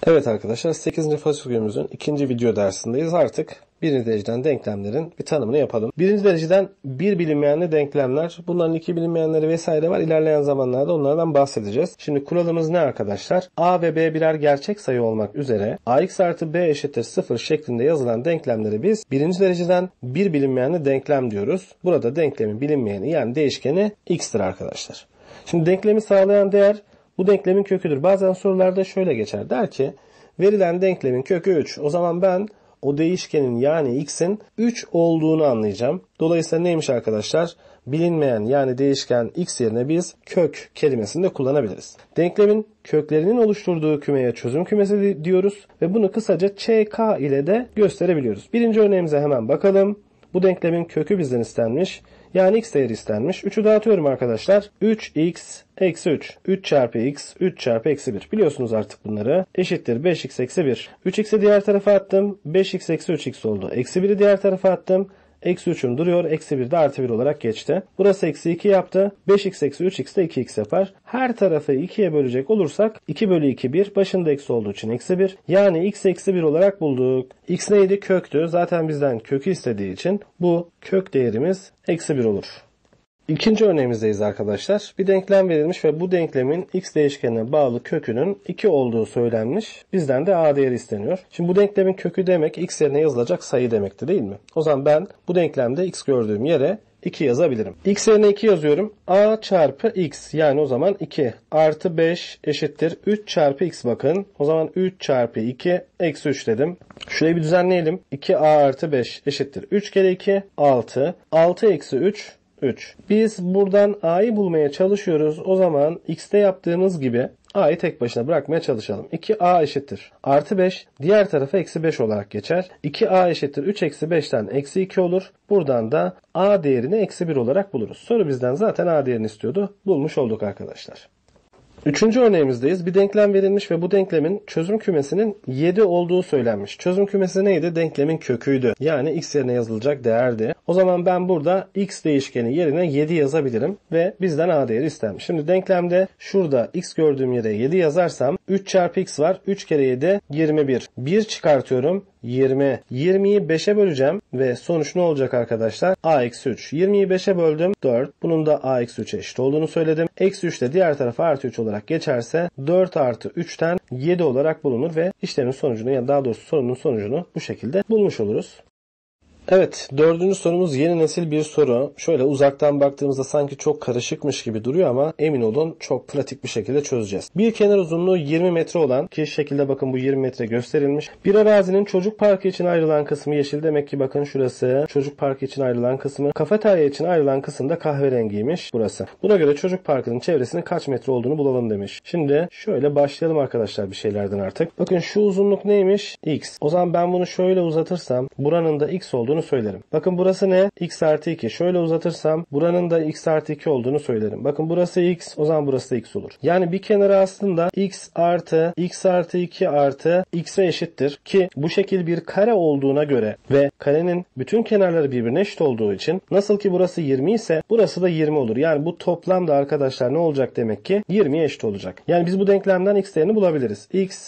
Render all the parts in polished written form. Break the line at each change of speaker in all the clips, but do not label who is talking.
Evet arkadaşlar 8. fasikülümüzün ikinci video dersindeyiz. Artık birinci dereceden denklemlerin bir tanımını yapalım. Birinci dereceden bir bilinmeyenli denklemler, bunların iki bilinmeyenleri vesaire var. İlerleyen zamanlarda onlardan bahsedeceğiz. Şimdi kuralımız ne arkadaşlar? A ve B birer gerçek sayı olmak üzere ax artı b eşittir 0 şeklinde yazılan denklemleri biz birinci dereceden bir bilinmeyenli denklem diyoruz. Burada denklemin bilinmeyeni yani değişkeni x'tir arkadaşlar. Şimdi denklemi sağlayan değer bu denklemin köküdür. Bazen sorularda şöyle geçer. Der ki verilen denklemin kökü 3. O zaman ben o değişkenin yani x'in 3 olduğunu anlayacağım. Dolayısıyla neymiş arkadaşlar? Bilinmeyen yani değişken x yerine biz kök kelimesini de kullanabiliriz. Denklemin köklerinin oluşturduğu kümeye çözüm kümesi diyoruz. Ve bunu kısaca ÇK ile de gösterebiliyoruz. Birinci örneğimize hemen bakalım. Bu denklemin kökü bizden istenmiş. Yani x değeri istenmiş. 3'ü dağıtıyorum arkadaşlar. 3x eksi 3. 3 çarpı x, 3 çarpı eksi 1. Biliyorsunuz artık bunları. Eşittir 5x eksi 1. 3x'i diğer tarafa attım. 5x eksi 3x oldu. Eksi 1'i diğer tarafa attım. Eksi 3'üm duruyor. Eksi 1 de artı 1 olarak geçti. Burası eksi 2 yaptı. 5x eksi 3x de 2x yapar. Her tarafı 2'ye bölecek olursak 2 bölü 2 1. Başında eksi olduğu için eksi 1. Yani x eksi 1 olarak bulduk. X neydi? Köktü. Zaten bizden kökü istediği için bu kök değerimiz eksi 1 olur. İkinci örneğimizdeyiz arkadaşlar. Bir denklem verilmiş ve bu denklemin x değişkenine bağlı kökünün 2 olduğu söylenmiş. Bizden de a değeri isteniyor. Şimdi bu denklemin kökü demek x yerine yazılacak sayı demekti değil mi? O zaman ben bu denklemde x gördüğüm yere 2 yazabilirim. X yerine 2 yazıyorum. A çarpı x yani o zaman 2 artı 5 eşittir 3 çarpı x bakın. O zaman 3 çarpı 2 eksi 3 dedim. Şurayı bir düzenleyelim. 2a artı 5 eşittir 3 kere 2 6. 6 eksi 3 3. Biz buradan a'yı bulmaya çalışıyoruz. O zaman x'te yaptığımız gibi a'yı tek başına bırakmaya çalışalım. 2a eşittir. Artı 5 diğer tarafa eksi 5 olarak geçer. 2a eşittir 3 eksi 5'ten eksi 2 olur. Buradan da a değerini eksi 1 olarak buluruz. Soru bizden zaten a değerini istiyordu. Bulmuş olduk arkadaşlar. Üçüncü örneğimizdeyiz. Bir denklem verilmiş ve bu denklemin çözüm kümesinin 7 olduğu söylenmiş. Çözüm kümesi neydi? Denklemin köküydü. Yani x yerine yazılacak değerdi. O zaman ben burada x değişkeni yerine 7 yazabilirim ve bizden a değeri istenmiş. Şimdi denklemde şurada x gördüğüm yere 7 yazarsam 3 çarpı x var. 3 kere 7 21. 1 çıkartıyorum. 20. 20'yi 5'e böleceğim ve sonuç ne olacak arkadaşlar? A eksi 3. 20'yi 5'e böldüm. 4. Bunun da A eksi 3'e eşit olduğunu söyledim. Eksi 3 de diğer tarafa artı 3 olarak geçerse 4 artı 3'ten 7 olarak bulunur ve işlemin sonucunu yani daha doğrusu sorunun sonucunu bu şekilde bulmuş oluruz. Evet, dördüncü sorumuz yeni nesil bir soru. Şöyle uzaktan baktığımızda sanki çok karışıkmış gibi duruyor ama emin olun çok pratik bir şekilde çözeceğiz. Bir kenar uzunluğu 20 metre olan ki şekilde bakın bu 20 metre gösterilmiş. Bir arazinin çocuk parkı için ayrılan kısmı yeşil. Demek ki bakın şurası çocuk parkı için ayrılan kısmı. Kafeterya için ayrılan kısım da kahverengiymiş burası. Buna göre çocuk parkının çevresinin kaç metre olduğunu bulalım demiş. Şimdi şöyle başlayalım arkadaşlar bir şeylerden artık. Bakın şu uzunluk neymiş? X. O zaman ben bunu şöyle uzatırsam buranın da x olduğunu söylerim. Bakın burası ne? X artı 2. Şöyle uzatırsam buranın da x artı 2 olduğunu söylerim. Bakın burası x. O zaman burası da x olur. Yani bir kenarı aslında x artı 2 artı x'e eşittir. Ki bu şekil bir kare olduğuna göre ve karenin bütün kenarları birbirine eşit olduğu için nasıl ki burası 20 ise burası da 20 olur. Yani bu toplamda arkadaşlar ne olacak demek ki? 20'ye eşit olacak. Yani biz bu denklemden x değerini bulabiliriz.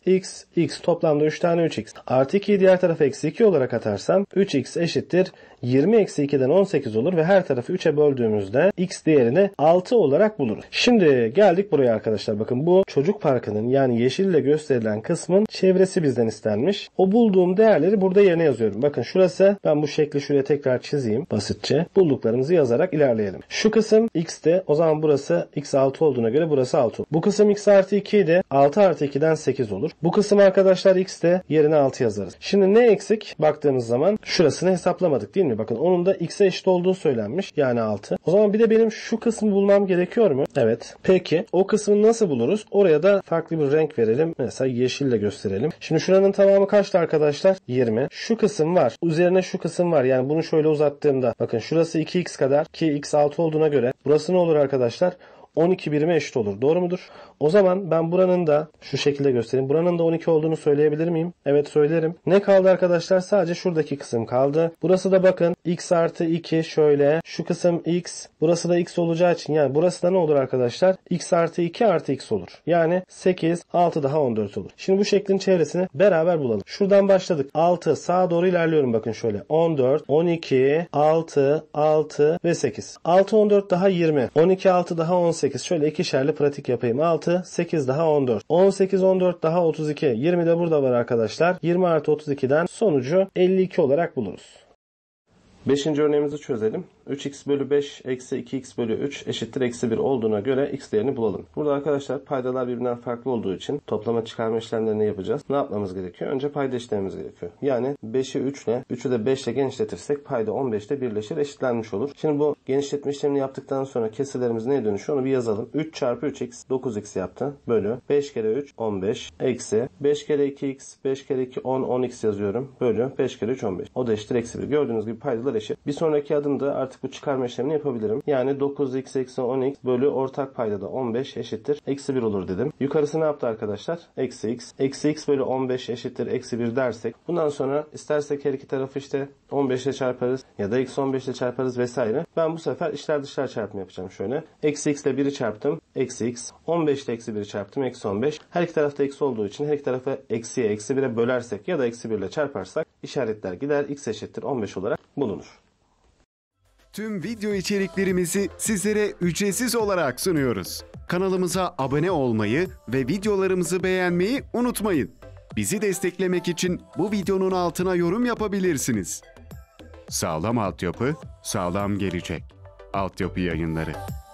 X toplamda 3 tane 3x. Artı 2'yi diğer tarafa eksi 2 olarak atarsam 3x eşittir 20 eksi 2'den 18 olur ve her tarafı 3'e böldüğümüzde x değerini 6 olarak buluruz. Şimdi geldik buraya arkadaşlar. Bakın bu çocuk parkının yani yeşille gösterilen kısmın çevresi bizden istenmiş. O bulduğum değerleri burada yerine yazıyorum. Bakın şurası, ben bu şekli şuraya tekrar çizeyim basitçe. Bulduklarımızı yazarak ilerleyelim. Şu kısım x'ti. O zaman burası x 6 olduğuna göre burası 6 olur. Bu kısım x artı 2 idi. 6 artı 2'den 8 olur. Bu kısım arkadaşlar x'ti. Yerine 6 yazarız. Şimdi ne eksik? Baktığımız zaman şurasını hesaplamadık değil mi? Bakın onun da x'e eşit olduğu söylenmiş. Yani 6. O zaman bir de benim şu kısmı bulmam gerekiyor mu? Evet. Peki o kısmı nasıl buluruz? Oraya da farklı bir renk verelim. Mesela yeşille gösterelim. Şimdi şuranın tamamı kaçtı arkadaşlar? 20. Şu kısım var. Üzerine şu kısım var. Yani bunu şöyle uzattığımda bakın şurası 2x kadar ki x 6 olduğuna göre burası ne olur arkadaşlar? 12 birime eşit olur. Doğru mudur? O zaman ben buranın da şu şekilde göstereyim. Buranın da 12 olduğunu söyleyebilir miyim? Evet söylerim. Ne kaldı arkadaşlar? Sadece şuradaki kısım kaldı. Burası da bakın x artı 2 şöyle. Şu kısım x. Burası da x olacağı için yani burası da ne olur arkadaşlar? X artı 2 artı x olur. Yani 8, 6 daha 14 olur. Şimdi bu şeklin çevresini beraber bulalım. Şuradan başladık. 6 sağa doğru ilerliyorum bakın şöyle. 14, 12, 6, 6 ve 8. 6, 14 daha 20. 12, 6 daha 18. Şöyle ikişerli pratik yapayım. 6, 8 daha 14. 18, 14 daha 32. 20 de burada var arkadaşlar. 20 artı 32'den sonucu 52 olarak buluruz. 5. örneğimizi çözelim. 3x bölü 5 eksi 2x bölü 3 eşittir eksi 1 olduğuna göre x değerini bulalım. Burada arkadaşlar paydalar birbirinden farklı olduğu için toplama çıkarma işlemlerini yapacağız. Ne yapmamız gerekiyor? Önce payda işlememiz gerekiyor. Yani 5'i 3 ile 3'ü de 5 ile genişletirsek payda 15 ile birleşir, eşitlenmiş olur. Şimdi bu genişletme işlemini yaptıktan sonra kesirlerimiz neye dönüşüyor onu bir yazalım. 3 çarpı 3x 9x yaptı. Bölü 5 kere 3 15 eksi 5 kere 2x 5 kere 2 10 10x yazıyorum. Bölü 5 kere 3 15. O da eşittir eksi 1. Gördüğünüz gibi paydalar eşit. Bir sonraki adımda artık bu çıkarma işlemini yapabilirim. Yani 9x eksi 10x bölü ortak paydada 15 eşittir eksi 1 olur dedim. Yukarısı ne yaptı arkadaşlar? Eksi x. Eksi x bölü 15 eşittir eksi 1 dersek. Bundan sonra istersek her iki tarafı işte 15 ile çarparız ya da x 15 ile çarparız vesaire. Ben bu sefer içler dışlar çarpımı yapacağım şöyle. Eksi x ile 1'i çarptım. Eksi x. 15 ile eksi 1'i çarptım. Eksi 15. Her iki tarafta eksi olduğu için her iki tarafı eksiye eksi 1'e bölersek ya da eksi 1 ile çarparsak işaretler gider. X eşittir 15 olarak bulunur.
Tüm video içeriklerimizi sizlere ücretsiz olarak sunuyoruz. Kanalımıza abone olmayı ve videolarımızı beğenmeyi unutmayın. Bizi desteklemek için bu videonun altına yorum yapabilirsiniz. Sağlam altyapı, sağlam gelecek. Altyapı Yayınları.